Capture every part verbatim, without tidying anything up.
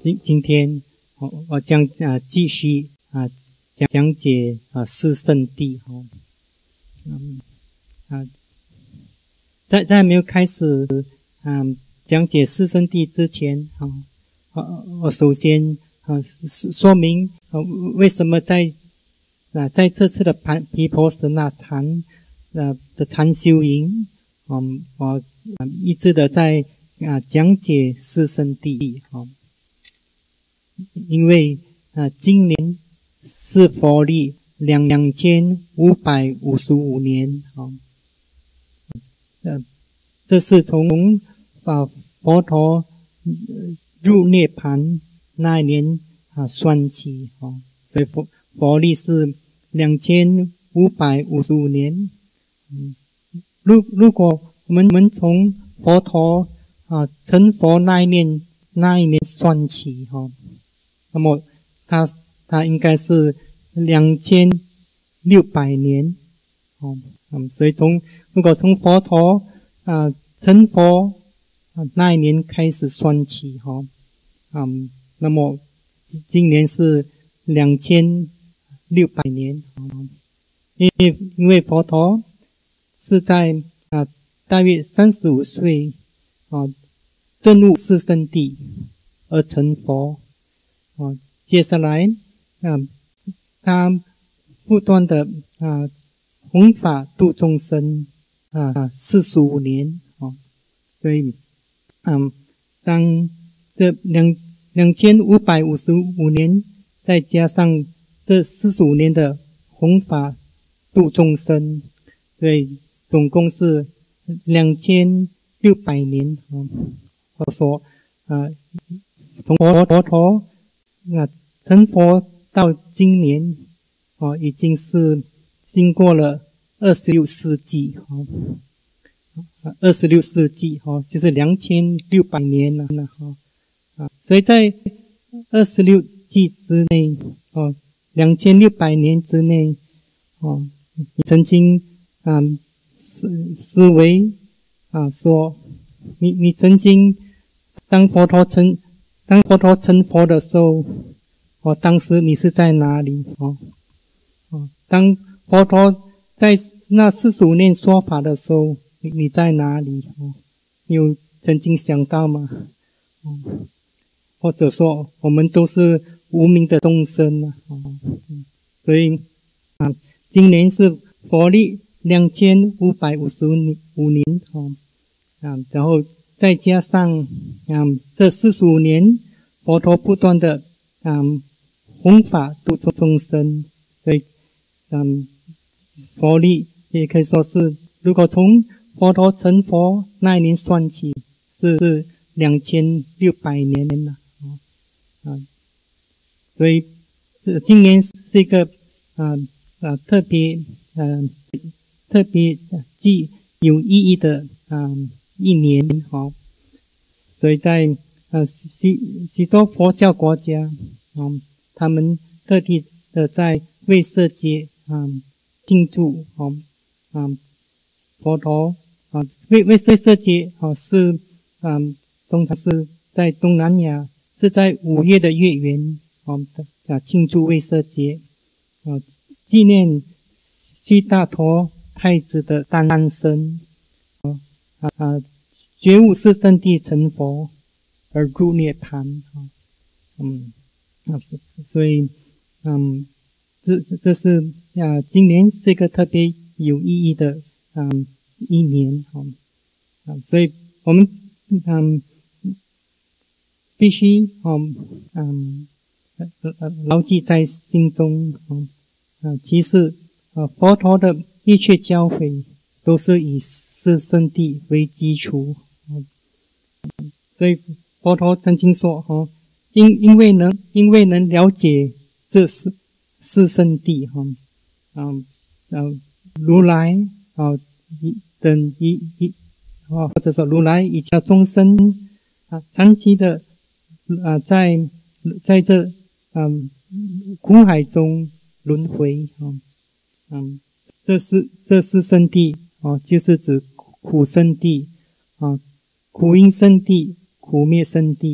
今今天我我将啊继续啊讲讲解啊四圣谛哈，嗯啊，在在没有开始嗯讲解四圣谛之前啊，我我首先啊说明啊为什么在啊在这次的盘毗婆舍那禅呃的禅修营，嗯我一直的在啊讲解四圣谛啊。因为啊，今年是佛历两两千五百五十五年啊，呃，这是从啊佛陀入涅盘那一年啊算起啊，所以佛佛历是两千五百五十五年。嗯，如如果我们我们从佛陀啊成佛那一年那一年算起哈。那么他他应该是两千六百年，哦，嗯，所以从如果从佛陀啊、呃、成佛啊、呃、那一年开始算起，哈、哦，嗯，那么今年是两千六百年，哦，因为因为佛陀是在啊、呃、大约三十五岁啊证悟四圣谛而成佛。哦，接下来，嗯，他不断的啊弘法度众生啊四十五年，哦，所以，嗯，当这两两千五百五十五年，再加上这四十五年的弘法度众生，所以总共是两千六百年。哦，我说，啊，从佛佛陀。那成佛到今年，哦，已经是经过了二十六世纪，哦，二十六世纪，哦，就是两千六百年了，哈，啊，所以在二十六纪之内，哦，两千六百年之内，哦，你曾经啊思思维啊说，你你曾经当佛陀成。当佛陀成佛的时候，哦，当时你是在哪里？哦，哦，当佛陀在那四十五年说法的时候，你你在哪里？哦，你有曾经想到吗？哦，或者说，我们都是无名的众生啊，哦，所以啊，今年是佛历两千五百五十五年，哦，啊，然后。再加上，嗯，这四十五年，佛陀不断的，嗯，弘法度众生，所以，嗯，佛历也可以说是，如果从佛陀成佛那一年算起，是是两千六百年了，啊，所以，今年是一个，啊啊特别，嗯，特别既有意义的，嗯。一年，好，所以在呃许许多佛教国家，嗯，他们特地的在为色界，嗯，庆祝，哦，嗯，佛陀，啊，为为色界，哦，是，嗯，通常是在东南亚，是在五月的月圆，哦，啊，庆祝为色界，啊，纪念须达陀太子的诞生，啊啊。觉悟四圣谛成佛而入涅盘，嗯，所以，嗯，这这是啊，今年是一个特别有意义的嗯一年，啊，所以我们嗯必须嗯嗯牢记在心中，啊，其实啊佛陀的一切教诲都是以四圣谛为基础。所以佛陀曾经说，哦，因因为能因为能了解这四四圣谛，哈，嗯嗯，如来啊等一一啊，或者说如来以及众生啊，长期的啊在在这嗯苦海中轮回，啊，嗯，这是这四圣谛啊，就是指苦圣谛啊。苦因圣谛、苦灭圣谛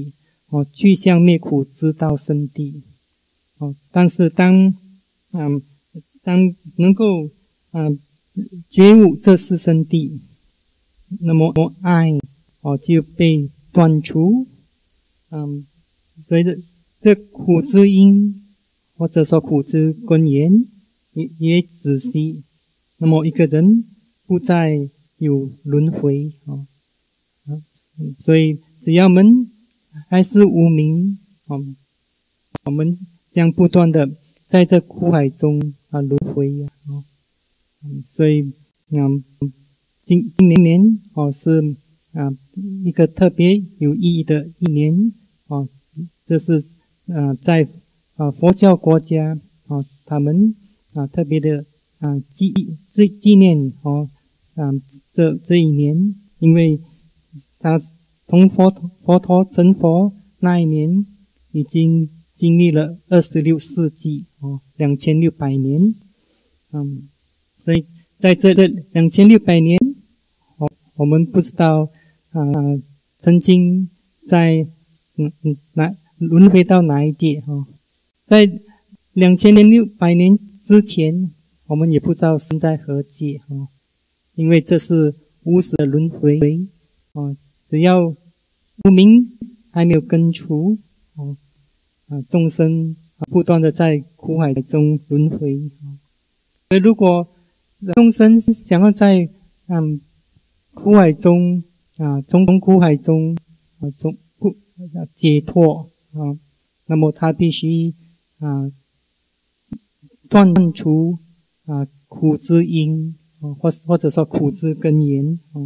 哦去向灭苦之道生地。哦，但是当嗯当能够嗯觉悟这四生地，那么爱哦就被断除。嗯，所以这这苦之因或者说苦之根源也也止息。那么一个人不再有轮回哦。所以只要我们还是无明，哦，我们将不断的在这苦海中啊轮回啊，哦，所以嗯，今今年哦是啊一个特别有意义的一年哦，这是呃在啊佛教国家哦，他们啊特别的啊纪纪纪念哦啊这这一年，因为他从佛佛陀成佛那一年已经经历了二十六世纪哦，两千六百年，嗯，所以在这这两千六百年，哦，我们不知道啊、呃，曾经在嗯嗯哪轮回到哪一界哦，在两千六百年之前，我们也不知道身在何界哦，因为这是无始的轮回哦，只要无明还没有根除哦。啊，众生不断的在苦海中轮回，所以如果众生想要在嗯苦海中啊，从苦海中啊从不解脱啊，那么他必须啊断除啊苦之因啊，或或者说苦之根源啊，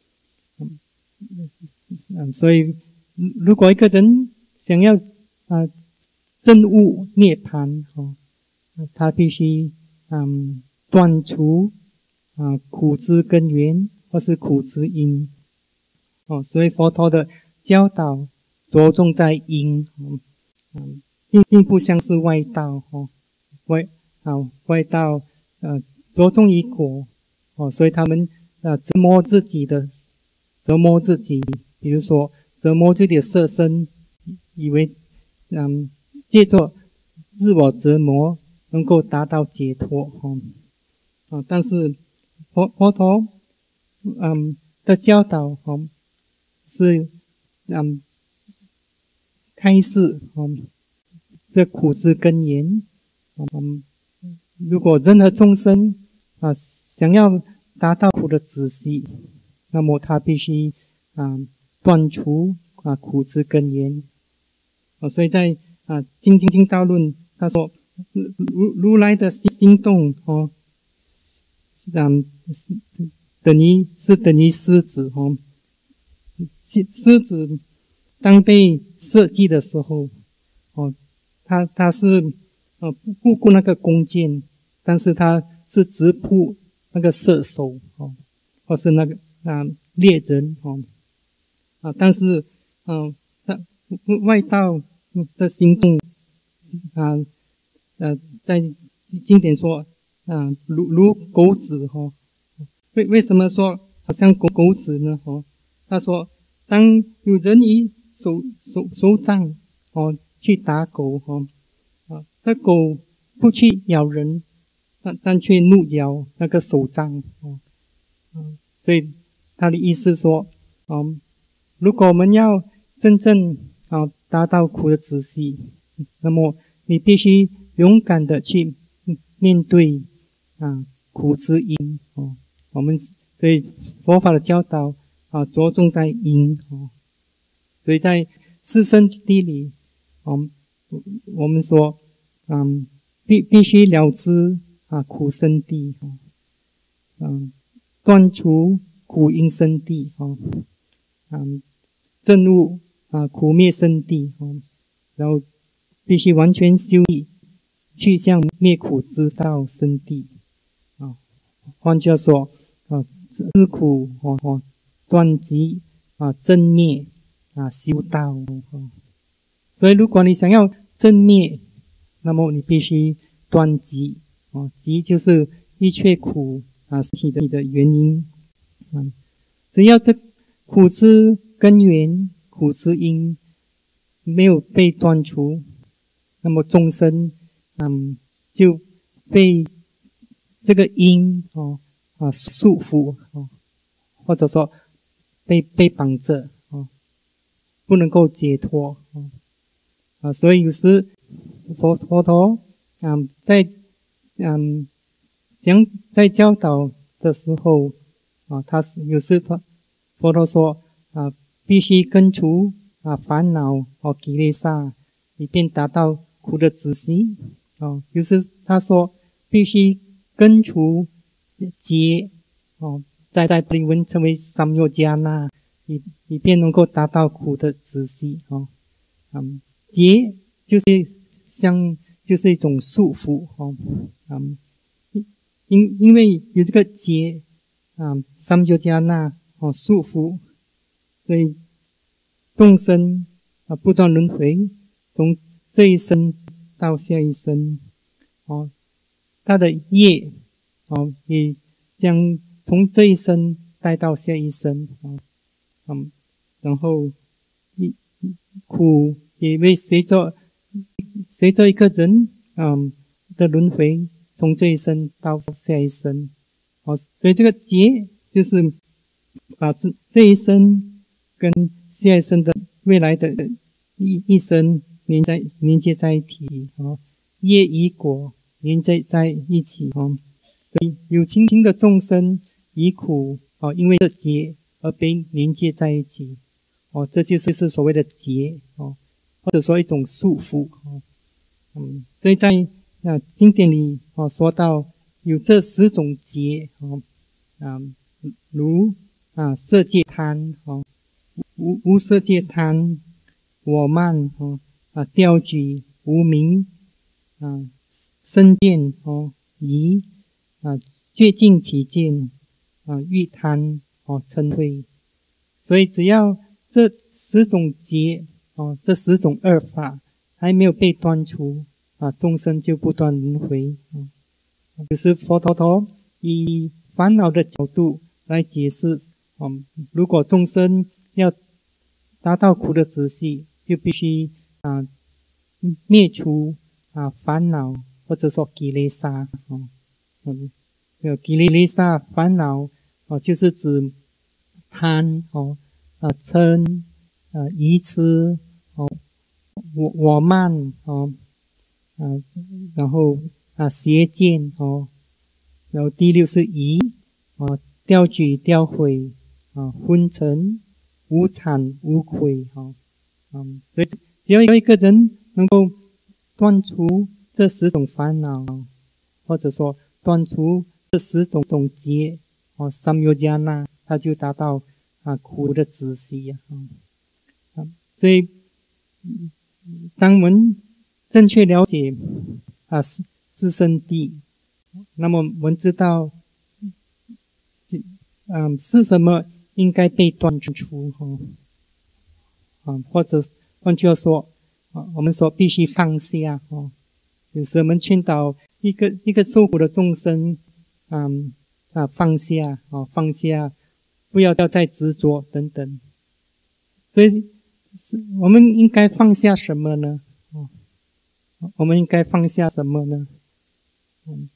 嗯，所以如果一个人想要啊证悟涅槃哦，他必须嗯断除啊苦之根源或是苦之因哦，所以佛陀的教导着重在因哦，嗯，并并不像是外道哦，外啊外道呃着重于果哦，所以他们啊折磨自己的折磨自己，比如说折磨自己的色身，以为嗯。借着自我折磨能够达到解脱哦，啊，但是佛佛陀嗯的教导哦是嗯开示哦这苦之根源，嗯，如果任何众生啊想要达到苦的止息，那么他必须啊断除啊苦之根源，哦，所以在啊，《经经经道论》他说，如如来的心动哦，嗯，等于是等于狮子哦，狮子当被射击的时候哦，他他是呃不顾那个弓箭，但是他是直扑那个射手哦，或是那个啊猎人哦啊，但是嗯，他外道的行动啊，呃，在经典说啊，如如狗子哈，为为什么说好像狗狗子呢？哦，他说，当有人以手手手杖哦去打狗哈，啊，那狗不去咬人，但但却怒咬那个手杖哦，嗯，所以他的意思说，嗯，如果我们要真正啊达到苦的止息，那么你必须勇敢的去面对啊苦之因哦。我们所以佛法的教导啊着重在因哦，所以在四圣谛里，嗯，我们说嗯必必须了知啊苦生谛哦，嗯，断除苦因生谛哦，嗯，证悟啊苦灭生谛哦，然后必须完全修理，去向灭苦之道生谛啊。换句话说啊，知苦哦哦，断集啊，正灭啊，修道哦。所以，如果你想要正灭，那么你必须断集哦，集就是一切苦啊起的的原因。嗯，只要这苦之根源、苦之因没有被断除，那么众生嗯就被这个因哦啊束缚哦，或者说被被绑着哦，不能够解脱哦啊，所以有时佛佛陀嗯在嗯讲在教导的时候啊，他有时他佛陀说啊，必须根除啊烦恼和吉雷萨，以便达到苦的止息哦。就是他说必须根除结哦，在在经文称为三优加那，以以便能够达到苦的止息哦。嗯，结就是像就是一种束缚哦，嗯，因因为有这个结啊，三优加那哦束缚，所以众生啊不断轮回，从这一生到下一生哦，他的业哦也将从这一生带到下一生哦，嗯，然后一苦也会随着随着一个人嗯的轮回，从这一生到下一生哦，所以这个劫就是把这这一生跟下一生的未来的一一生连在连接在一起哦，业与果连接在一起哦，所以有情形的众生以苦哦，因为这劫而被连接在一起哦，这就是所谓的劫哦，或者说一种束缚哦，嗯，所以在啊经典里哦说到有这十种劫哦，啊如啊色界贪哦。无无色界贪、我慢哦啊、调举、无明啊、身见哦、疑啊、觉尽其见啊、欲贪哦、嗔恚，所以只要这十种劫哦，这十种恶法还没有被断除啊，众生就不断轮回哦。就是佛陀以烦恼的角度来解释哦，如果众生要达到苦的止息，就必须啊灭除啊烦恼，或者说吉雷萨哦，嗯，有吉雷萨烦恼哦，就是指贪哦啊嗔啊愚痴哦我我慢哦啊然后啊邪见哦，然后第六是疑哦调举调毁啊昏沉无惭无愧哈，嗯，所以只要一个人能够断除这十种烦恼，或者说断除这十种种结哦，三优加那，他就达到啊苦的止息呀，啊，所以当我们正确了解啊四四圣谛，那么我们知道，嗯，是什么应该被断除哈。啊，或者换句话说，啊，我们说必须放下哦。有时我们劝导一个一个受苦的众生，嗯啊放下哦，放下，不要要再执着等等。所以，我们应该放下什么呢？哦，我们应该放下什么呢？嗯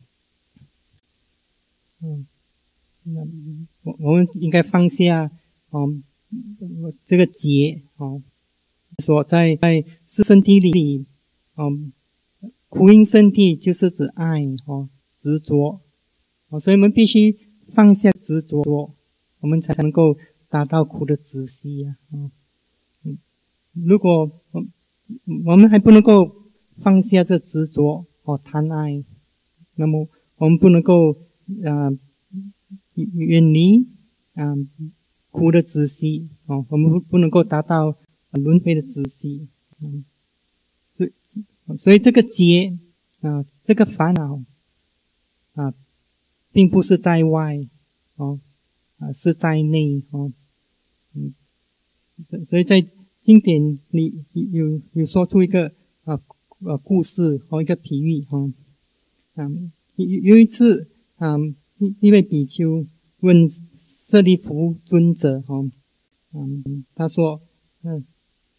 嗯，那我我们应该放下哦，这个结哦。说在在四圣谛里，嗯，苦因圣谛就是指爱哦，执着哦，所以我们必须放下执着，我们才能够达到苦的止息呀。嗯，如果我我们还不能够放下这执着哦，贪爱，那么我们不能够啊远离啊苦的止息哦，我们不能够达到轮回的止息。嗯，所以所以这个结啊，这个烦恼啊，并不是在外哦，啊是在内哦，嗯，所以在经典里有有说出一个啊呃故事和一个比喻哦，嗯，有有一次啊，一一位比丘问舍利弗尊者哦，嗯，他说，嗯。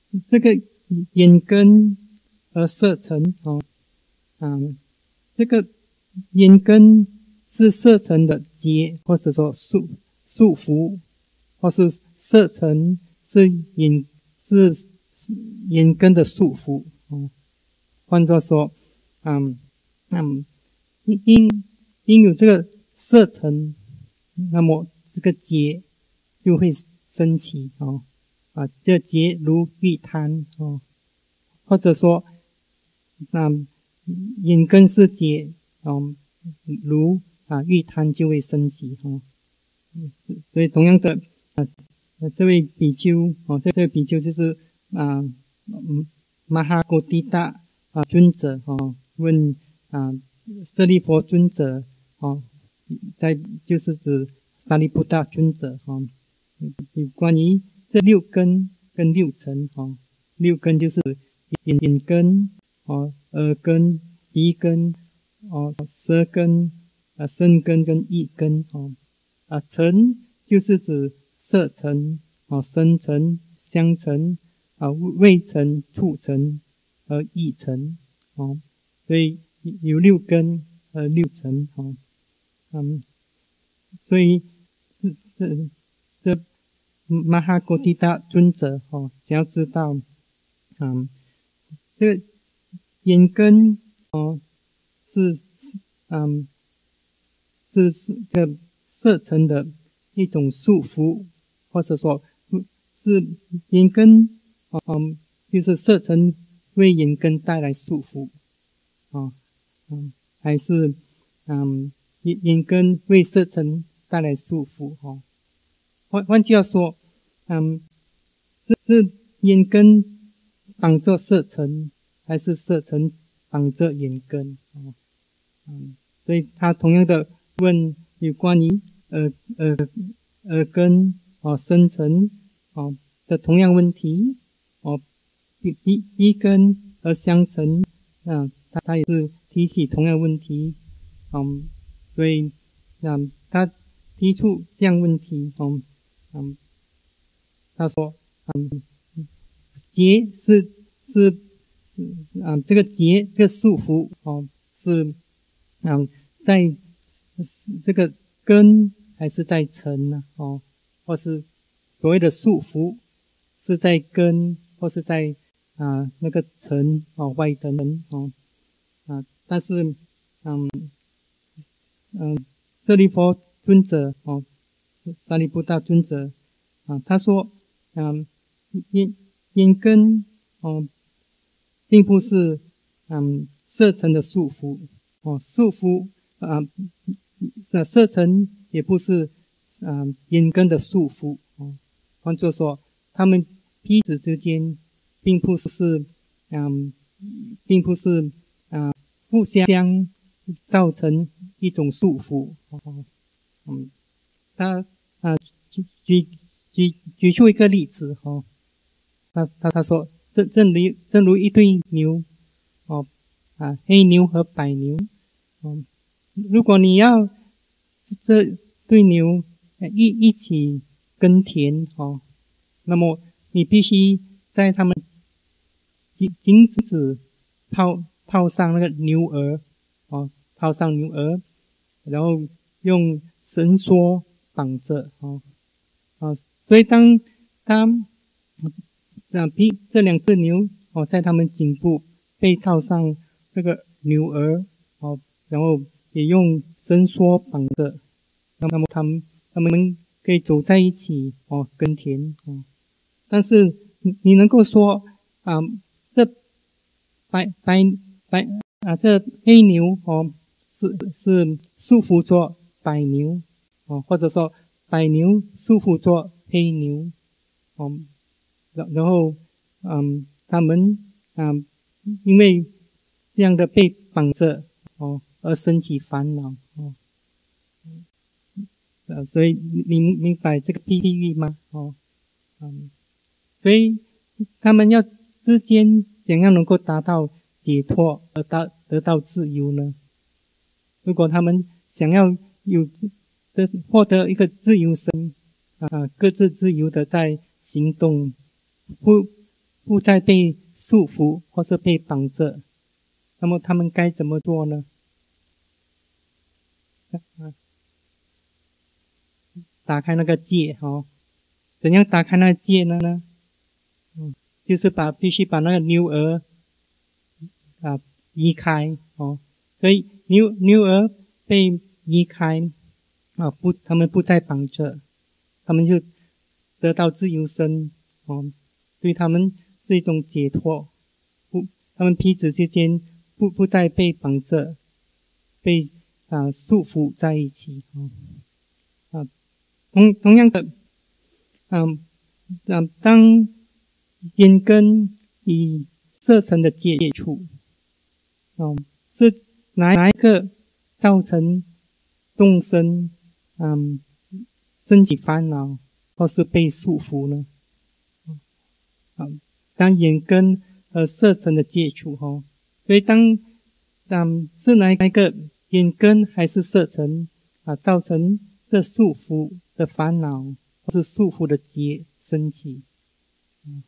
这个眼根而色尘哦，嗯，这个眼根是色尘的结，或者说束束缚，或是色尘是眼是眼根的束缚哦。换作说，嗯嗯，因因有这个色尘，那么这个结就会升起哦。啊，这结如欲贪哦，或者说，那眼根是结哦，如啊欲贪就会升起哦。所以同样的啊，这位比丘哦，这位比丘就是啊，嗯，马哈哥迪达啊尊者哦，问啊舍利弗尊者哦，在就是指沙利布达尊者哦，有关于这六根跟六尘哦，六根就是眼眼根哦、耳根、鼻根哦、舌根啊、身根跟意根哦。啊，尘就是指色尘、啊声尘、香尘、啊味尘、触尘和意尘哦，所以有六根和六尘哦，嗯，所以这这这马哈哥迪达尊者哦，想要知道，嗯，这个眼根哦是嗯是这个色尘的一种束缚，或者说是眼根，嗯，就是色尘为眼根带来束缚，啊，嗯，还是嗯眼眼根为色尘带来束缚，哦，换换句话说，嗯，是是眼根绑着色尘，还是色尘绑着眼根？哦，嗯，所以他同样的问有关于耳耳耳根哦生成哦的同样问题哦，鼻鼻鼻根和相乘啊，他他也是提起同样问题，嗯，所以嗯他提出这样问题，嗯嗯，他说嗯结是是是啊这个结这个束缚哦是嗯在这个根还是在尘呢？哦，或是所谓的束缚是在根，或是在啊那个尘哦外层哦啊，但是嗯嗯舍利弗尊者哦沙利布大尊者啊他说嗯眼眼根哦并不是嗯色尘的束缚哦束缚啊。那色尘也不是啊、呃、眼根的束缚哦，换作说，他们彼此之间并不是嗯、呃，并不是啊、呃、互相造成一种束缚哦。嗯，他啊举举举举出一个例子哦，他他他说，正正如正如一对牛哦啊黑牛和白牛哦，如果你要这对牛一一起耕田哦，那么你必须在他们颈颈子套套上那个牛耳哦，套上牛耳，然后用绳索绑着哦啊，所以当当那比这两只牛哦，在他们颈部被套上那个牛耳哦，然后也用绳索绑着，那么他们他们可以走在一起哦，耕田哦。但是你你能够说啊，这白白白啊，这黑牛哦，是是束缚着白牛哦，或者说白牛束缚着黑牛哦，然然后嗯，他们嗯，因为这样的被绑着哦，而升起烦恼哦。呃，所以你明白这个譬喻吗？哦，嗯，所以他们要之间怎样能够达到解脱而到得到自由呢？如果他们想要有的获得一个自由身啊，各自自由的在行动，不不再被束缚或是被绑着，那么他们该怎么做呢？打开那个戒哦，怎样打开那个戒呢？嗯，就是把必须把那个牛儿啊移开哦，所以牛牛儿被移开啊，不，他们不再绑着，他们就得到自由身哦，对他们是一种解脱，不，他们彼此之间不不再被绑着，被啊束缚在一起哦啊，同同样的，嗯嗯，当眼根与色尘的接触，哦，是哪哪一个造成众生嗯升起烦恼或是被束缚呢？啊，当眼根和色尘的接触哦，所以当嗯是哪一个眼根还是色尘啊造成这束缚的烦恼或是束缚的结升起？嗯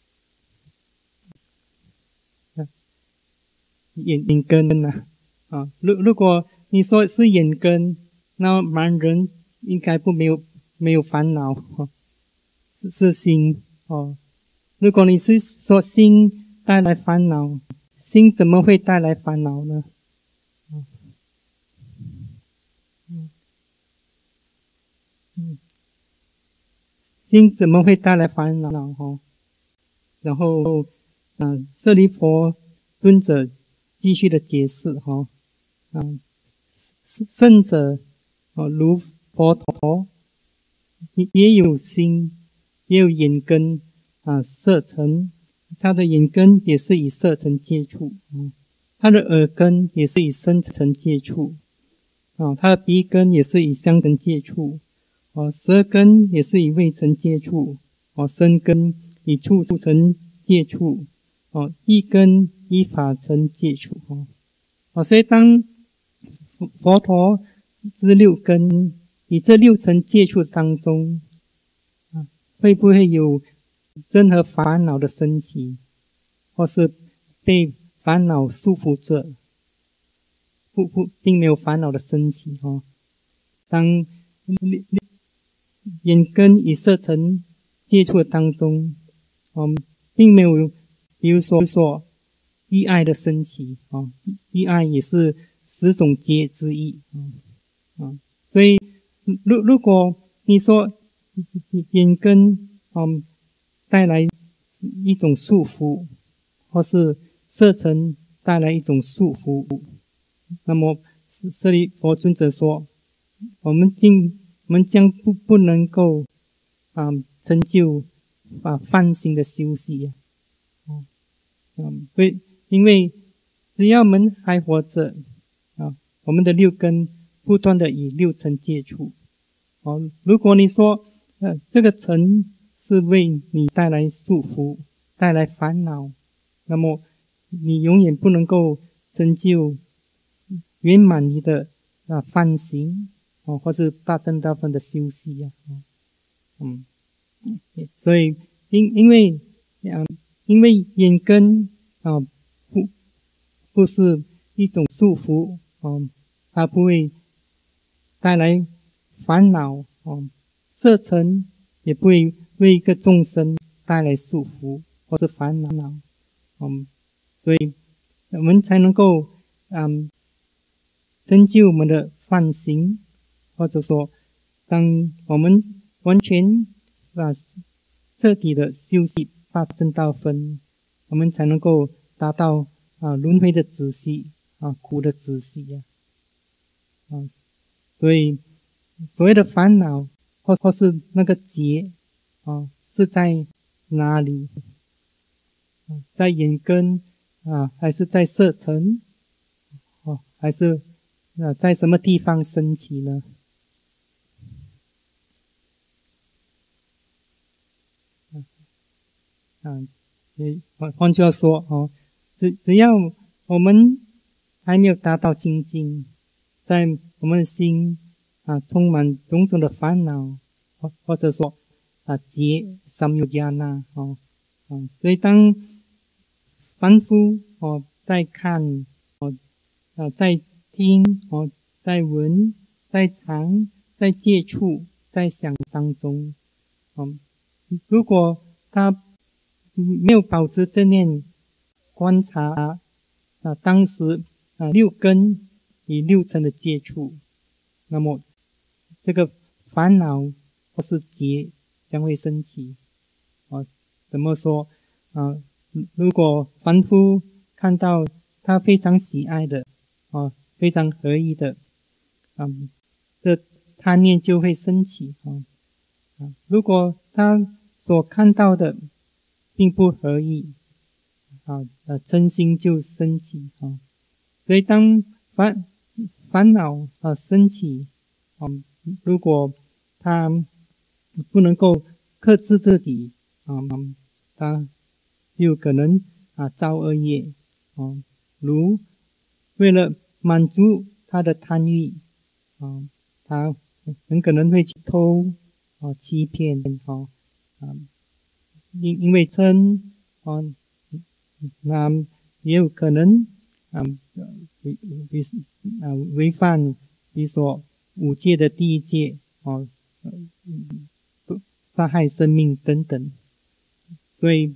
眼眼根呐啊，如如果你说是眼根，那盲人应该不没有没有烦恼，哦，是是心哦。如果你是说心带来烦恼，心怎么会带来烦恼呢？嗯嗯，心怎么会带来烦恼？哦，然后嗯，舍利弗尊者继续的解释哈，嗯，圣者哦，如佛陀也也有心，也有眼根啊，色尘，他的眼根也是与色尘接触，嗯，他的耳根也是与声尘接触，啊，他的鼻根也是与香尘接触，哦，舌根也是与味尘接触，哦，身根与触尘接触，哦，意根与法尘接触，哦，哦，所以当佛陀之六根与这六尘接触当中，啊，会不会有任何烦恼的升起，或是被烦恼束缚着？不不，并没有烦恼的升起哦。当眼根与色尘接触当中，嗯，并没有，比如说说意爱的升起哦，意爱也是十种结之一，嗯啊，所以如如果你说眼根嗯带来一种束缚，或是色尘带来一种束缚，那么舍利弗尊者说，我们今我们将不不能够啊成就啊梵行的修习啊，嗯，对，因为只要我们还活着啊，我们的六根不断的与六尘接触，哦，如果你说呃这个尘是为你带来束缚、带来烦恼，那么你永远不能够成就圆满你的啊梵行哦，或是大乘大分的修习啊，嗯，所以因因为啊因为眼根啊不不是一种束缚哦，它不会带来烦恼哦，色尘也不会为一个众生带来束缚或是烦恼，嗯，所以我们才能够嗯成就我们的梵行，或者说，当我们完全啊彻底的修习八正道分，我们才能够达到啊轮回的止息啊苦的止息呀，啊，所以所谓的烦恼或或是那个结啊是在哪里？在眼根啊，还是在色尘？哦，还是啊在什么地方升起呢？啊，也换换句话说哦，只只要我们还没有达到精进，在我们的心啊充满种种的烦恼，或或者说啊结三有加那哦啊，所以当凡夫哦在看哦啊在听哦在闻在尝在接触在想当中，哦，如果他没有保持正念观察啊当时啊六根与六尘的接触，那么这个烦恼或是结将会升起。啊，怎么说啊？如果凡夫看到他非常喜爱的啊，非常合意的，嗯，这贪念就会升起啊。啊，如果他所看到的并不合意，啊，呃，嗔心就升起啊。所以当烦烦恼啊升起，啊，如果他不能够克制自己啊，他就可能啊造恶业啊，如为了满足他的贪欲啊，他很可能会去偷啊、欺骗啊啊，因因为嗔啊，那也有可能啊违违啊违反比如说五戒的第一戒啊，杀害生命等等。所以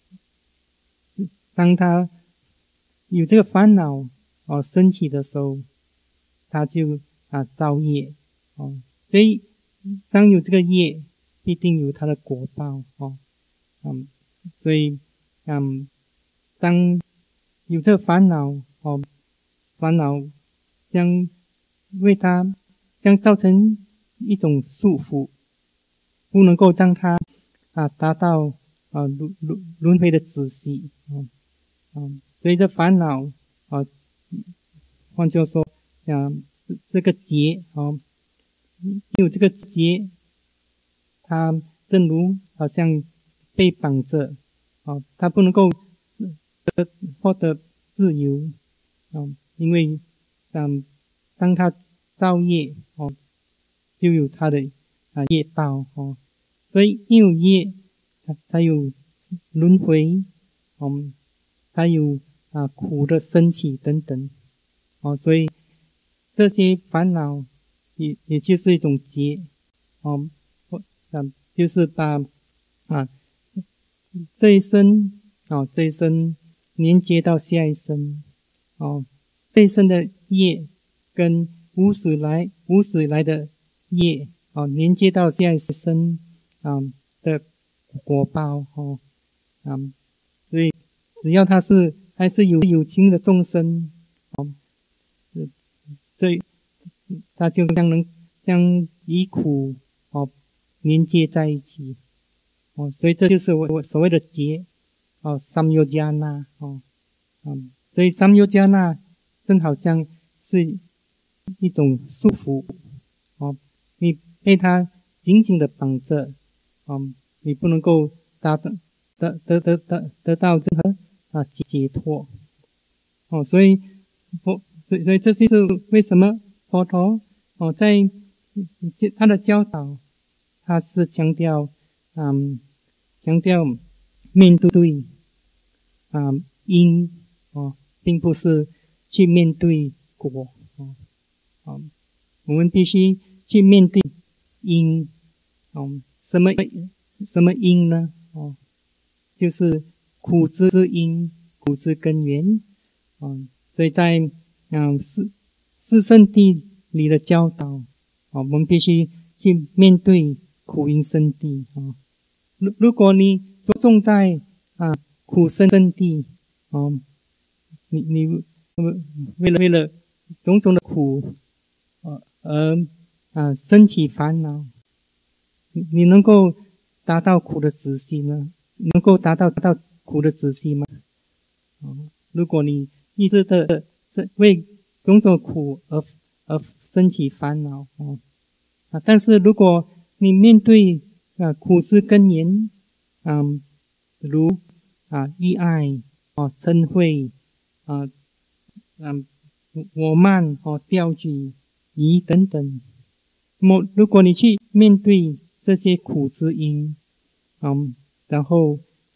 当他有这个烦恼哦升起的时候，他就啊造业哦，所以当有这个业，必定有他的果报哦，嗯，所以嗯，当有这个烦恼哦，烦恼将为他将造成一种束缚，不能够让他啊达到啊轮轮轮回的止息哦。嗯，所以这烦恼啊，换句话说，啊，这个结啊，有这个结，它正如好像被绑着啊，它不能够得获得自由啊，因为嗯，当他造业哦，就有他的啊业报哦，所以因有业，才才有轮回，嗯。还有啊苦的升起等等，哦，所以这些烦恼也也就是一种结，哦，啊，就是把啊这一生哦这一生连接到下一生，哦，这一生的业跟无始来无始来的业哦连接到下一生啊的果报哦，啊，所以。只要他是还是有有情的众生，哦，所以他就将能将以苦哦连接在一起，哦，所以这就是我我所谓的结哦，三优加那哦，嗯，所以三优加那正好像是一种束缚哦，你被他紧紧的绑着，哦，你不能够达到得得得得得到任何。啊，解脱哦，所以佛，所以所以这就是为什么佛陀哦，在他的教导，他是强调，嗯，强调面对啊因哦，并不是去面对果哦，哦，我们必须去面对因哦，什么什么因呢？哦，就是。苦之因，苦之根源，啊，所以在嗯四四圣谛里的教导，啊，我们必须去面对苦因圣谛啊。如如果你着重在啊苦圣圣谛，啊，你你为了为了种种的苦，呃而啊升起烦恼，你你能够达到苦的止息吗？能够达到达到苦的止息吗？哦，如果你一直的为种种苦而而升起烦恼哦啊，但是如果你面对啊苦之根源，嗯，如啊欲爱哦嗔恚啊嗯我慢哦掉举疑等等，那么如果你去面对这些苦之因，嗯，然后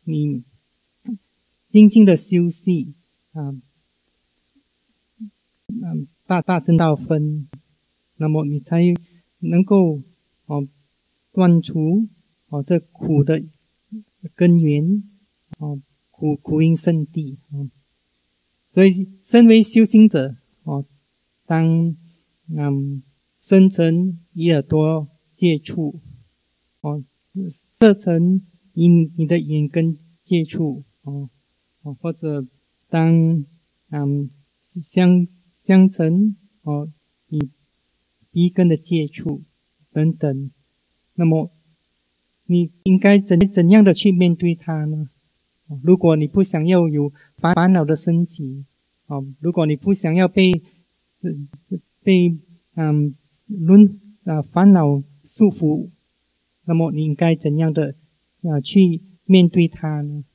你静静的休息啊，嗯，大大正道分，那么你才能够哦断除哦这苦的根源哦苦苦因圣地哦，所以身为修行者哦，当嗯生成以耳朵接触哦，色尘以你的眼根接触哦哦，或者当嗯香香尘哦以鼻根的接触等等，那么你应该怎怎样的去面对它呢？如果你不想要有烦恼的升起，哦，如果你不想要被被嗯轮啊烦恼束缚，那么你应该怎样的啊去面对它呢？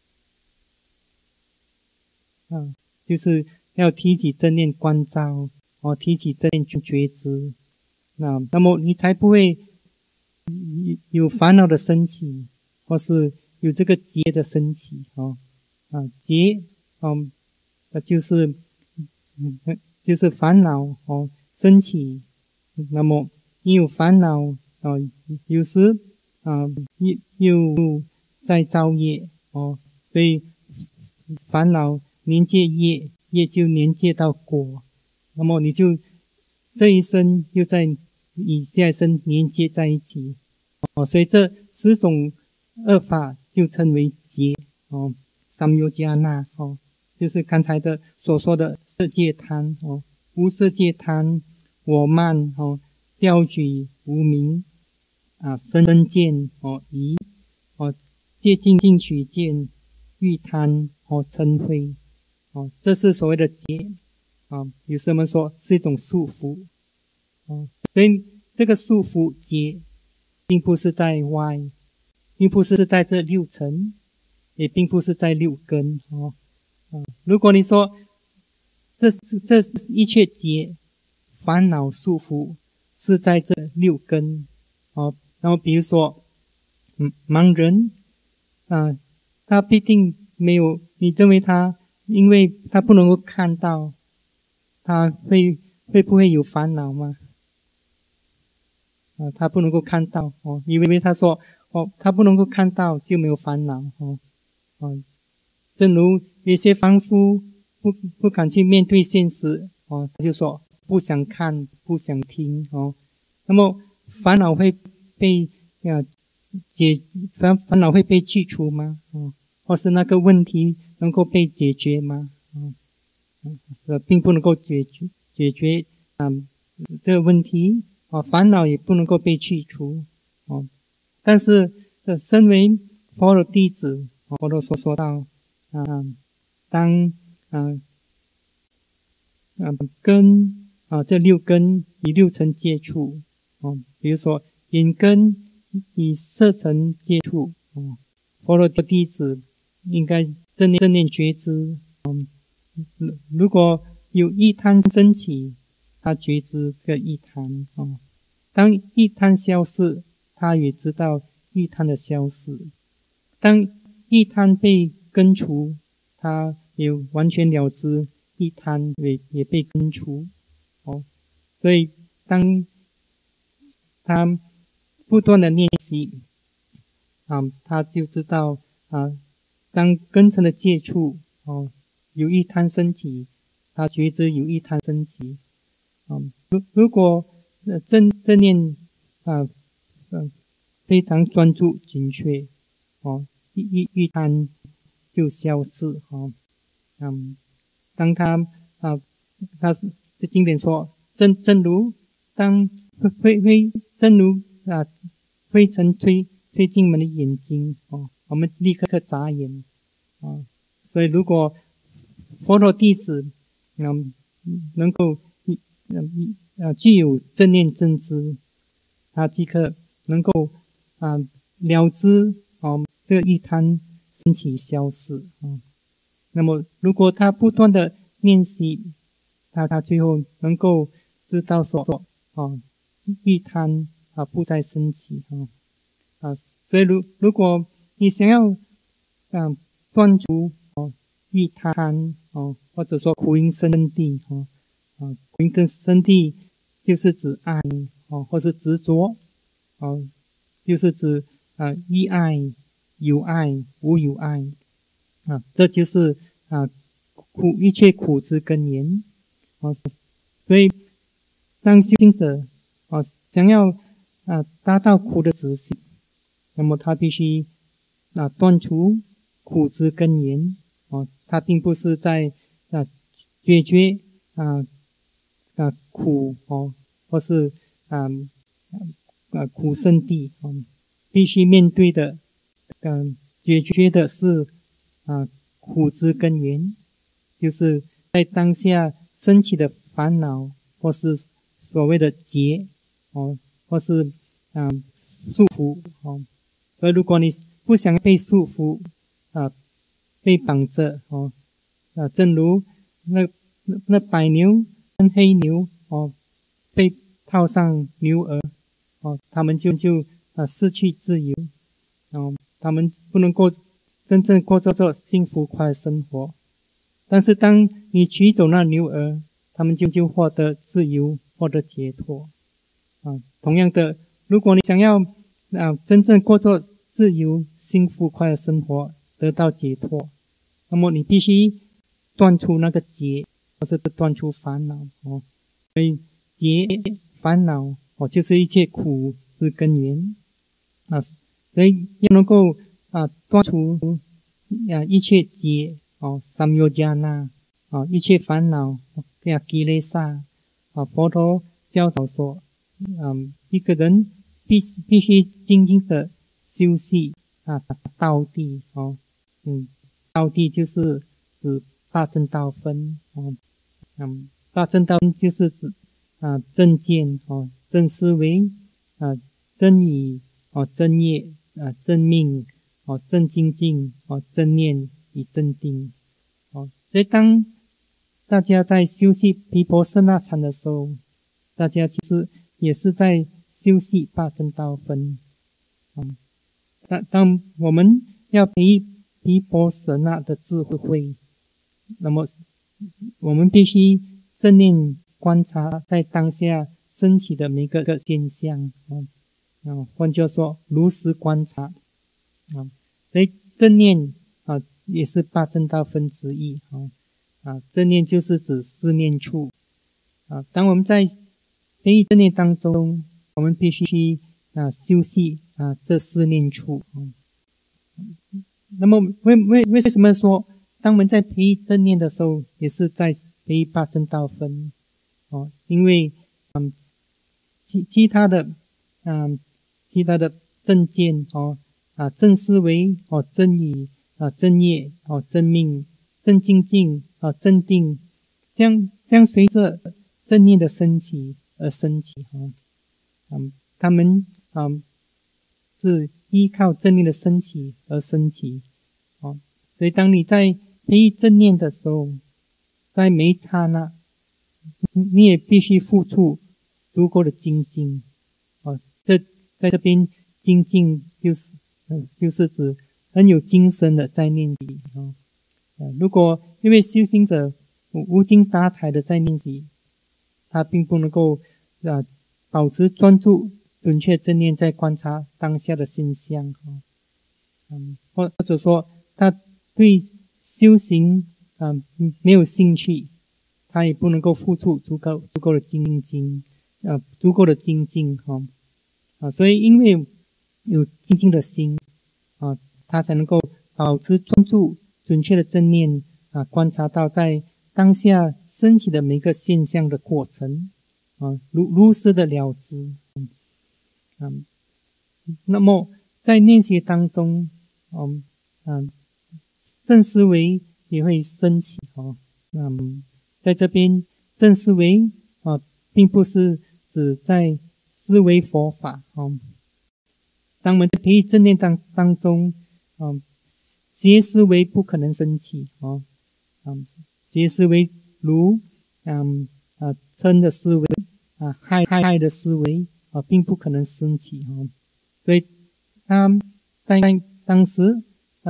啊，就是要提起正念关照，哦，提起正念觉知，那那么你才不会有烦恼的升起，或是有这个结的升起，哦。啊，结，嗯，那就是，嗯，就是烦恼哦升起，那么你有烦恼哦，有时啊又又在造业哦，所以烦恼连接业，业就连接到果，那么你就这一生又在与下一生连接在一起哦，所以这十种恶法就称为结哦。三优加那哦，就是刚才的所说的色界贪哦，无色界贪，我慢哦，调举无明啊，身见哦，疑哦，戒禁进取见，欲贪哦，嗔恚哦，这是所谓的结啊。有时我们说是一种束缚哦，所以这个束缚结，并不是在外，并不是在这六层。也并不是在六根哦，啊，如果你说这这一切结烦恼束缚是在这六根哦，然后比如说，嗯，盲人啊，他必定没有，你认为他，因为他不能够看到，他会会不会有烦恼吗？啊，他不能够看到哦，因为他说哦，他不能够看到就没有烦恼哦，哦。正如有些凡夫不不敢去面对现实哦，他就说不想看不想听哦，那么烦恼会被啊解烦烦恼会被去除吗？哦，或是那个问题能够被解决吗？哦，呃，并不能够解决解决啊这个问题哦，烦恼也不能够被去除哦，但是呃，身为佛的弟子，佛陀所说到。啊，当啊啊根啊这六根以六尘接触哦，比如说眼根以色尘接触哦，佛陀的弟子应该正念正念觉知哦，如果有一贪升起，他觉知这个一贪哦，当一贪消失，他也知道一贪的消失，当一贪被根除，他也完全了知一贪也也被根除哦，所以当他不断的练习啊，他就知道啊，当根尘的接触哦，有一贪升起，他觉知有一贪升起啊，如如果呃正正念啊嗯、呃、非常专注精确哦，一一一贪就消失哦，嗯，当他啊，他是这经典说，正正如当灰灰，正如啊灰尘吹吹进我们的眼睛哦，我们立刻眨眼啊。所以如果佛陀弟子嗯能够嗯啊具有正念正知，他即刻能够啊了知哦这个一贪升起消失啊。那么，如果他不断的练习，他他最后能够知道说，哦，欲贪啊不再升起啊啊，所以如如果你想要啊断除哦欲贪哦，或者说苦因生地哦，啊苦因跟生地就是指爱哦，或是执着哦，就是指啊欲爱、有爱、无有爱啊，这就是啊苦一切苦之根源哦。所以当修行者哦想要啊达到苦的止息，那么他必须啊断除苦之根源哦，他并不是在啊解决啊啊苦哦，或是啊啊苦圣地哦，必须面对的嗯、啊、解决的是啊苦之根源，就是在当下升起的烦恼或是所谓的结哦，或是啊束缚哦。所以如果你不想被束缚啊，被绑着哦啊，正如那那那白牛跟黑牛哦，被套上牛耳哦，他们就就啊失去自由哦，他们不能过真正过着着幸福快乐生活。但是当你取走那牛耳，他们就就获得自由，获得解脱啊。同样的，如果你想要啊真正过着自由、幸福、快乐生活，得到解脱，那么你必须断除那个结，或是断除烦恼哦。所以结烦恼哦，就是一切苦之根源啊。所以要能够啊断除啊一切结哦，三优加那啊一切烦恼啊基雷萨啊，佛陀教导说，嗯，一个人必必须精进的修习啊，道地哦，嗯，道地就是指八正道分哦，嗯，八正道分就是指啊正见哦，正思维啊，正语哦，正业啊，正命哦，正精进哦，正念与正定哦。所以当大家在修习毗婆舍那禅的时候，大家其实也是在修习八正道分。嗯，当当我们要培育毗婆舍那的智慧，那么我们必须正念观察在当下升起的每个个现象啊，啊，换句话说，如实观察啊。所以正念啊也是八正道分之一啊。啊，正念就是指四念处啊。当我们在培育正念当中，我们必须啊修习啊这四念处啊。那么为为为什么说当我们在培育正念的时候，也是在培育八正道分哦？因为嗯其其他的嗯其他的正见哦啊正思维哦正语啊正业哦正命正精进啊正定，这样这样随着正念的升起而升起哦。嗯，他们嗯是依靠正念的升起而升起哦。所以当你在培育正念的时候，在每一刹那，你也必须付出足够的精进哦。这在这边精进就是嗯就是指很有精神的在念习哦。如果因为修行者无精打采的在念习，他并不能够啊保持专注、准确正念在观察当下的现象哦。嗯，或或者说他对修行啊没有兴趣，他也不能够付出足够足够的精进啊足够的精进哈啊。所以因为有精进的心啊，他才能够保持专注、准确的正念啊，观察到在当下升起的每个现象的过程啊，如如实的了知。嗯，那么在练习当中，嗯嗯，正思维也会升起哦。嗯，在这边正思维啊，并不是指在思维佛法哦。当我们在培育正念当当中，嗯，邪思维不可能升起哦。嗯，邪思维如嗯啊嗔的思维啊害害的思维啊，并不可能升起哦。所以他在当时嗯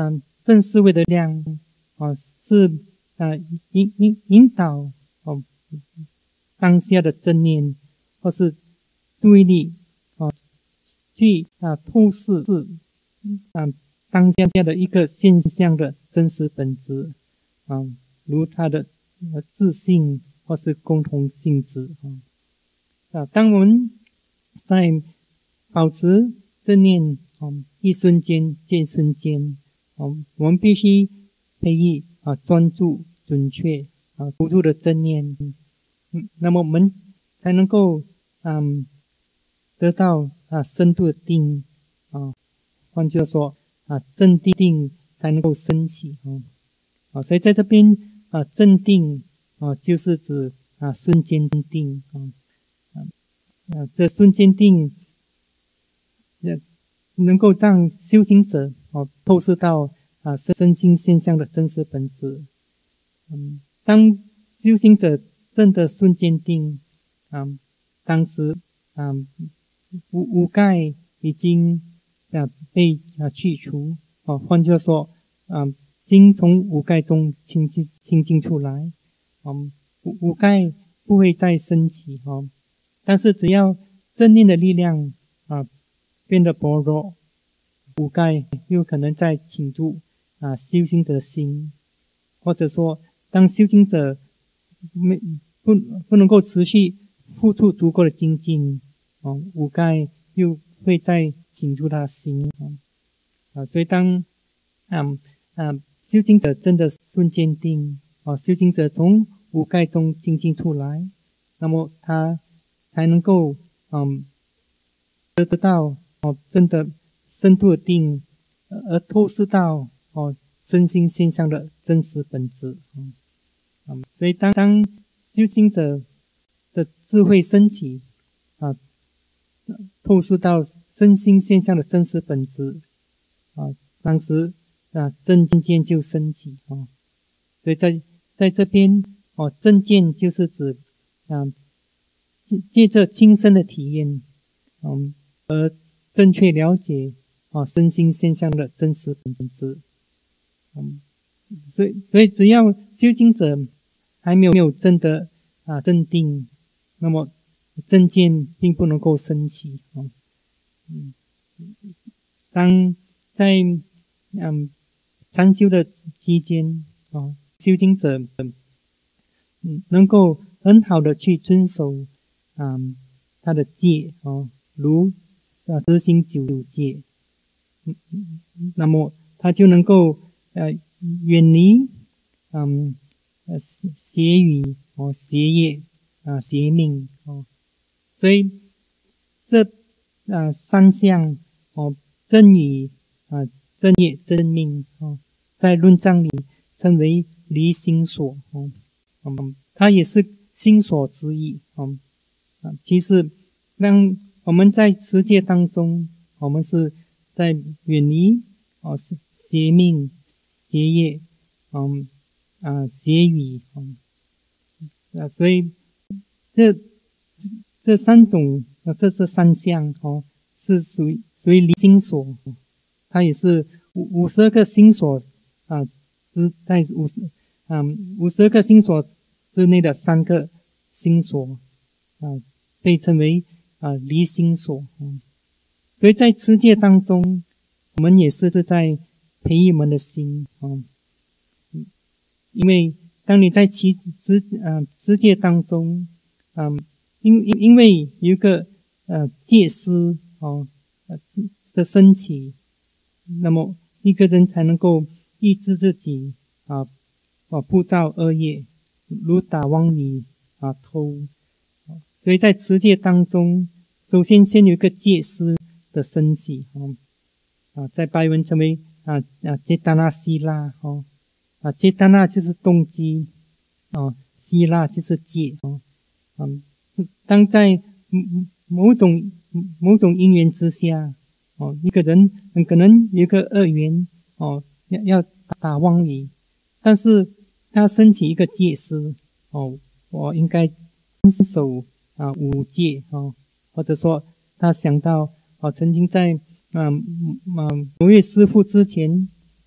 正思维的力量哦，是啊引引引导哦当下的正念或是注意力哦，去啊透视啊当下的一个现象的真实本质啊，如它的呃自性或是共同性质啊。啊，当我们在保持正念哦，一瞬间见瞬间哦，我们必须培育啊专注、准确啊突出的正念，嗯，那么我们才能够嗯得到啊深度的定啊，换句话说啊正定才能够升起哦，啊，所以在这边啊正定啊就是指啊瞬间定啊。啊，这瞬间定，呃，能够让修行者哦透视到啊身心现象的真实本质。嗯，当修行者真的瞬间定，啊，当时啊五五盖已经啊被啊去除，哦，换句话说，啊心从五盖中清净清净出来，嗯，五五盖不会再升起哦。但是只要正念的力量啊变得薄弱，五盖又可能在倾注啊修行者的心，或者说当修行者没不不能够持续付出足够的精进，哦，五盖又会在倾注他的心啊，所以当啊啊修行者真的瞬间定啊，修行者从五盖中精进出来，那么他才能够嗯得得到哦真的深度的定，而透视到哦身心现象的真实本质。嗯，嗯所以当当修行者的智慧升起啊，透视到身心现象的真实本质啊，当时啊正见就升起哦。所以在在这边哦，正见就是指啊。借着亲身的体验，嗯，而正确了解啊身心现象的真实本质，嗯，所以所以只要修行者还没有没有真的啊镇定，那么正见并不能够升起啊，嗯，当在嗯禅修的期间啊，修行者嗯能够很好的去遵守。嗯，他的戒哦，如啊实行九戒，嗯，那么他就能够呃远离嗯呃邪语哦邪业啊邪命哦，所以这啊三项哦真语啊真业真命哦，在论藏里称为离心所哦，嗯，它也是心所之一哦。其实，当我们在世界当中，我们是在远离哦邪命、邪业，嗯啊邪语，嗯啊，所以这这三种啊，这是三项哦，是属于属于离心所，它也是五五十二个心所啊之在五十嗯五十二个心所之内的三个心所啊。被称为啊离心所，嗯，所以在持戒当中，我们也是在培育我们的心，嗯，因为当你在持持啊持戒当中，嗯，因因因为有一个呃戒思哦呃的升起，那么一个人才能够抑制自己啊啊不造恶业，如打妄语啊偷。所以在持戒当中，首先先有一个戒思的升起，哦，啊，在白文称为啊啊戒达那希拉，哦，啊戒达那就是动机，哦，希拉就是戒，哦，嗯，当在某种某种因缘之下，哦，一个人很可能有一个恶缘，哦，要要打妄语，但是他升起一个戒思，哦，我应该遵守。啊，五戒哦，或者说他想到哦，曾经在嗯嗯某位师父之前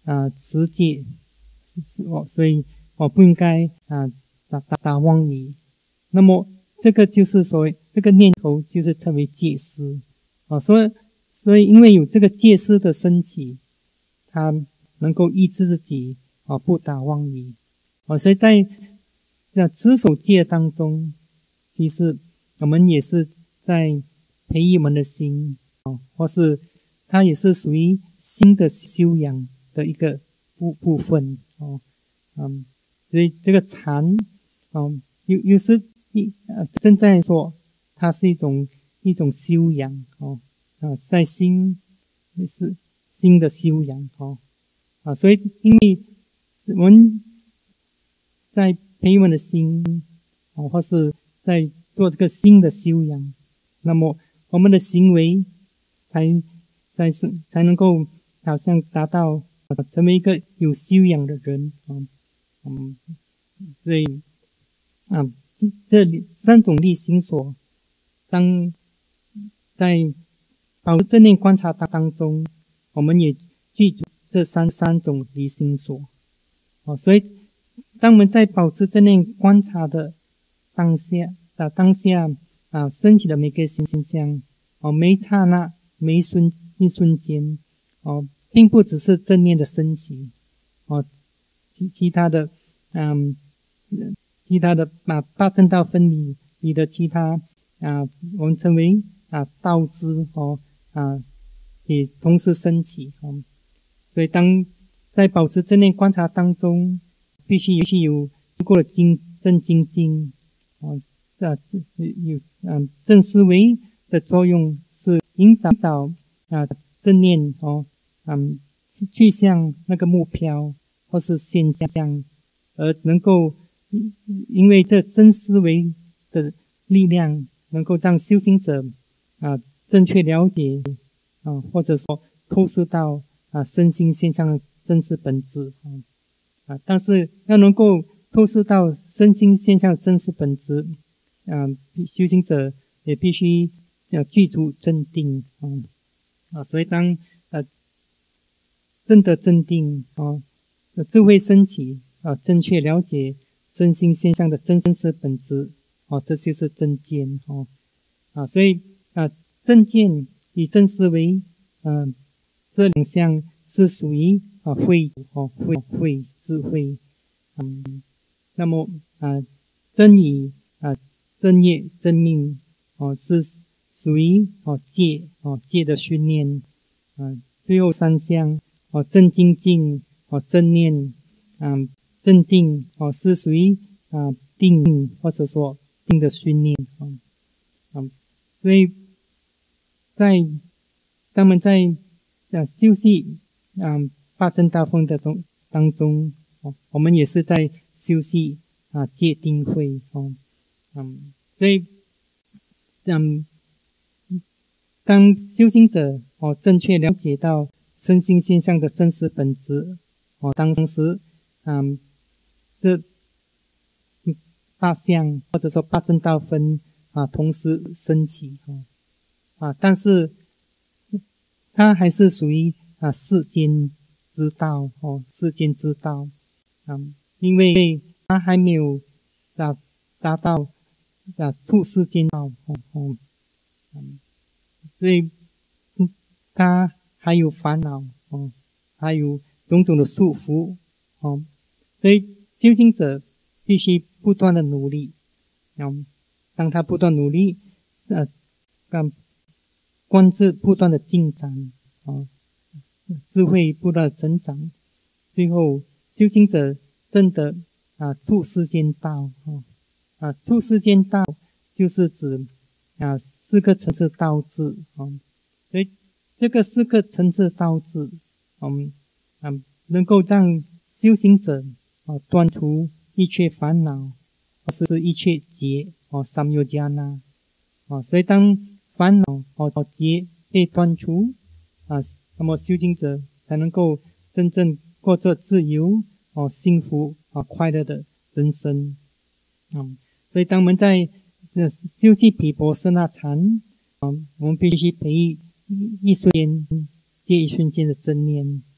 啊持戒，我所以我不应该啊打打打妄语。那么这个就是所谓这个念头就是称为戒思啊，所以所以因为有这个戒思的升起，它能够抑制自己啊不打妄语啊，所以在那持守戒当中，其实我们也是在培育我们的心啊，或是它也是属于心的修养的一个部部分哦，嗯，所以这个禅，嗯，有有时一呃正在说，它是一种一种修养哦，啊，在心也是心的修养哦，啊，所以因为我们在培育我们的心，哦，或是在做这个心的修养，那么我们的行为才才是才能够好像达到成为一个有修养的人啊，嗯，所以啊，这三种力行所，当在保持正念观察当中，我们也记住这三三种离心所哦，所以当我们在保持正念观察的当下的当下啊，升起的每个现象哦，每一刹那每一瞬一瞬间哦，并不只是正念的升起哦，其其他的嗯，其他的啊八正道分离里的其他啊，我们称为啊道知哦啊，也同时升起哦，所以当在保持正念观察当中，必须必须有足够的精正精进哦，啊有嗯正思维的作用是引导导啊正念哦嗯去向那个目标或是现象，而能够因为这真思维的力量，能够让修行者啊正确了解啊，或者说透视到啊身心现象的真实本质啊啊，但是要能够透视到身心现象的真实本质，啊，修行者也必须要具足镇定啊啊，所以当呃真的镇定啊，智慧升起啊，正确了解身心现象的真实本质啊，这就是正见哦啊，所以啊正见与正思维嗯、啊、这两项是属于啊慧哦慧慧智慧嗯，那么啊真与啊正业正命哦是属于哦戒哦戒的训练啊，最后三项哦正精进哦正念嗯正定哦是属于啊定或者说定的训练啊啊，所以在他们在啊休息啊八正道分的中当中哦，我们也是在休息啊戒定慧哦，嗯，所以嗯，当修行者哦正确了解到身心现象的真实本质哦，当时嗯这八项或者说八正道分啊同时升起哦啊，但是它还是属于啊世间之道哦，世间之道啊，因为它还没有达达到啊出世间道哦哦，嗯，所以它还有烦恼哦，还有种种的束缚哦，所以修行者必须不断的努力，嗯，当他不断努力，呃，让观智不断的进展哦，智慧不断的增长，最后修行者真的啊出世间道哦啊出世间道就是指啊四个层次道智哦，所以这个四个层次道智，嗯嗯能够让修行者啊断除一切烦恼，或是一切结哦三优迦那啊，所以当烦恼哦结被断除啊，那么修行者才能够真正过着自由哦幸福啊快乐的人生啊，所以当我们在呃修习毗婆舍那禅啊，我们必须培育一瞬间接一瞬间的正念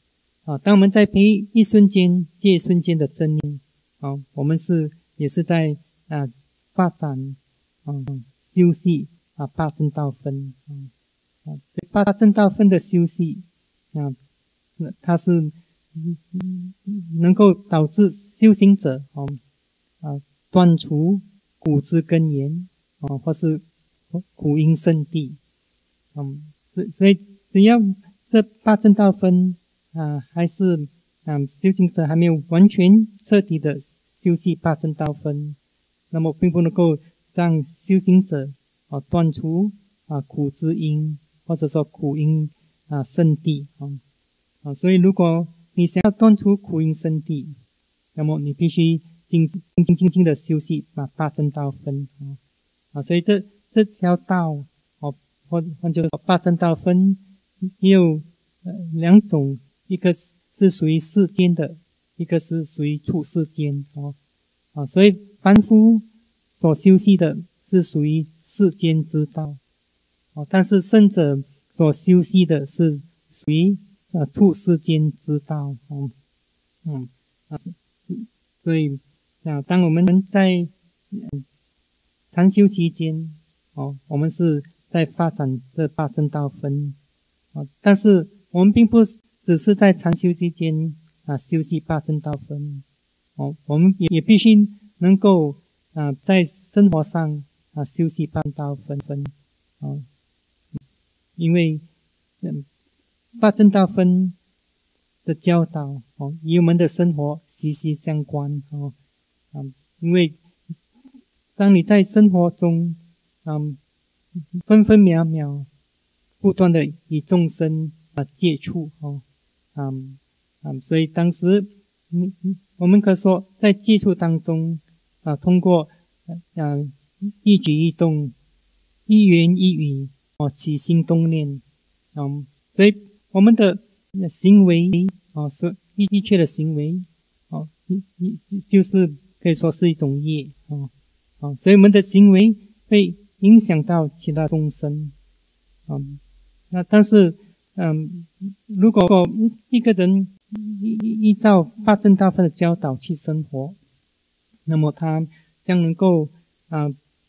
啊，当我们在培育一瞬间接一瞬间的正念，啊，我们是也是在啊发展啊修习啊八正道分啊啊，八正道分的修习啊，它是能够导致修行者啊啊断除苦之根源啊，或是苦因圣地，嗯，所以只要这八正道分啊，还是啊修行者还没有完全彻底的修习八正道分，那么并不能够让修行者啊断除啊苦之因，或者说苦因啊圣地啊啊，所以如果你想要断除苦因圣地，那么你必须精精精精的修习啊八正道分啊啊，所以这这条道哦，或换句话说，八正道分也有呃两种，一个是属于世间的，一个是属于处世间哦啊，所以凡夫所修习的是属于世间之道哦，但是圣者所修习的是属于啊处世间之道哦，嗯啊，所以啊，当我们在嗯禅修期间哦，我们是在发展这八正道分啊，但是我们并不只是在禅修期间啊修习八正道分哦，我们也也必须能够啊在生活上啊修习八正道分分哦，因为嗯八正道分的教导哦，与我们的生活息息相关哦啊，因为当你在生活中嗯分分秒秒不断的与众生啊接触哦，嗯嗯，所以当时嗯我们可说在接触当中啊，通过啊一举一动、一言一语哦，起心动念，嗯，所以我们的行为哦，是一一切的行为哦，一一就是可以说是一种业哦，哦，所以我们的行为会影响到其他众生，嗯，那但是嗯，如果一个人依依照八正道分的教导去生活，那么他将能够啊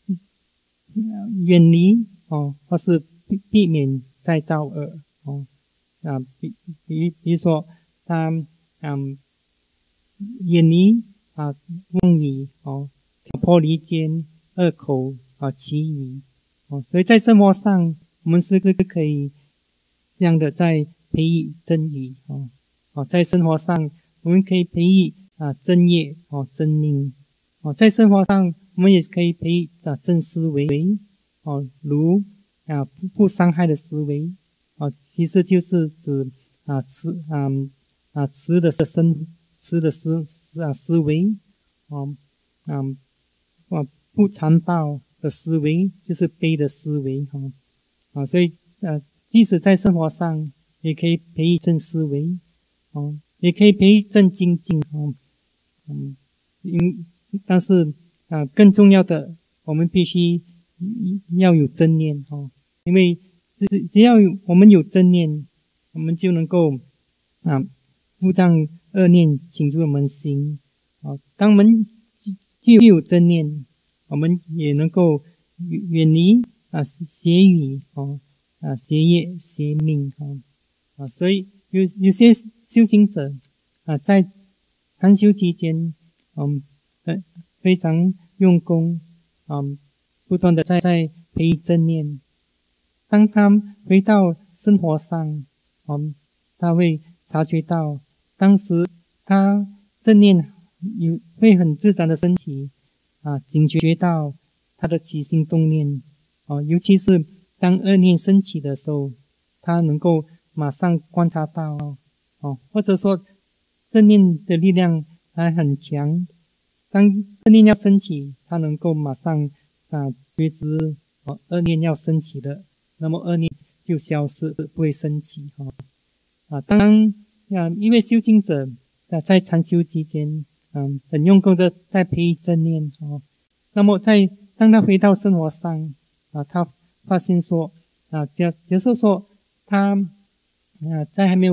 远离哦，或是避避免再造恶哦啊，比比比如说他嗯远离啊妄语哦、挑拨离间、恶口啊、绮语哦，所以在生活上我们是个可以这样的在培育真语哦哦，在生活上我们可以培育啊正业哦正命哦，在生活上我们也可以培育啊正思维哦，如啊不不伤害的思维哦，其实就是指啊慈啊啊慈的生慈的思啊思维哦啊啊不残暴的思维就是悲的思维哦啊，所以啊即使在生活上也可以培育正思维哦，也可以培育正精进哦，嗯，因但是啊更重要的，我们必须要有正念哦，因为只只要有我们有正念，我们就能够啊不让恶念侵入我们心啊。当我们具有正念，我们也能够远离啊邪语哦啊邪业邪命哦啊，所以有有些修行者啊在禅修期间，嗯，非常用功，嗯，不断的在在培育正念。当他回到生活上，嗯，他会察觉到，当时他正念有会很自然的升起，啊，警觉到他的起心动念，哦，尤其是当恶念升起的时候，他能够马上观察到，哦，或者说正念的力量还很强。当恶念要升起，他能够马上啊觉知哦恶念要升起的，那么恶念就消失，不会升起哦啊。当啊一位修行者啊在禅修期间，嗯，很用功的在培育正念哦，那么在当他回到生活上啊，他发现说啊，假假设说他啊在还没有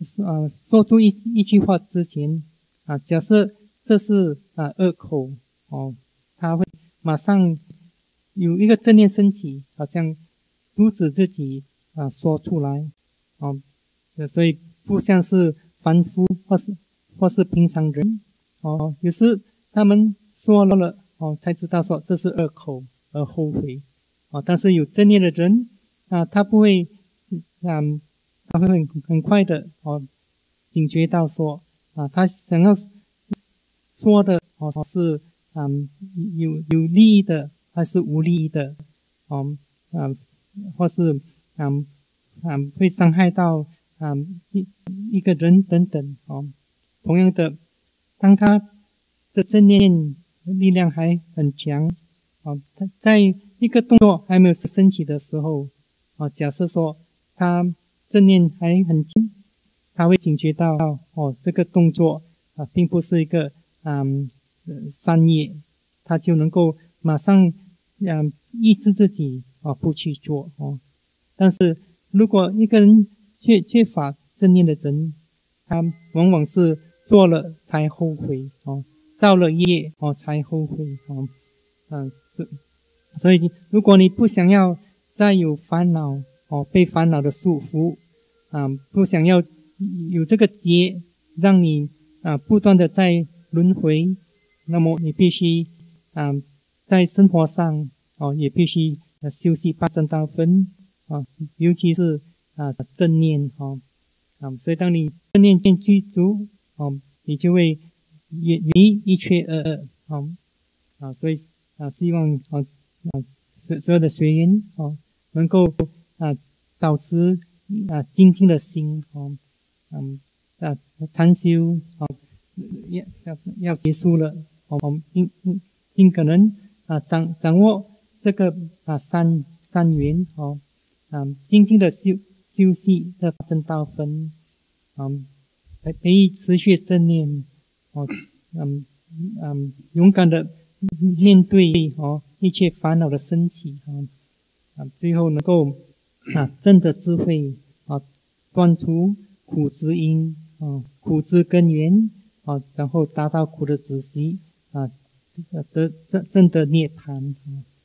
啊说出一一句话之前啊，假设这是啊恶口哦，他会马上有一个正念升起，好像阻止自己啊说出来哦，所以不像是凡夫或是或是平常人哦，有时他们说了哦，才知道说这是恶口而后悔哦，但是有正念的人啊，他不会嗯，他会很很快的哦警觉到说啊，他想要说的哦是嗯有有利益的还是无利益的哦嗯或是嗯嗯会伤害到嗯一一个人等等哦。同样的，当他的正念力量还很强哦，他在一个动作还没有升起的时候哦，假设说他正念还很强，他会警觉到哦这个动作啊并不是一个嗯善业，他就能够马上嗯抑制自己啊不去做哦。但是如果一个人缺缺乏正念的人，他往往是做了才后悔哦，造了业哦才后悔哦，嗯、啊、是，所以如果你不想要再有烦恼哦，被烦恼的束缚啊，不想要有这个结让你啊不断的在轮回，那么你必须啊在生活上哦也必须修习八正道分啊，尤其是啊正念哦。啊，所以当你正念变具足，哦，你就会远离一缺二二，哦，啊，所以啊，希望啊啊所所有的学员哦，能够啊保持啊精进的心，哦，嗯啊禅修哦要要要结束了，哦，我们尽尽可能啊掌掌握这个啊三三元，哦，啊精进的修。修习的正道分，嗯，可以持续正念，哦，嗯嗯，勇敢的面对哦一切烦恼的升起，啊啊，最后能够啊真的智慧啊断除苦之因，啊苦之根源，啊然后达到苦的止息，啊得真正的涅槃。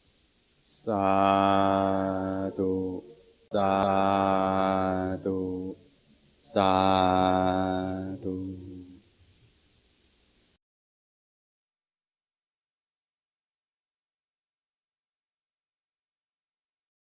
萨埵萨埵萨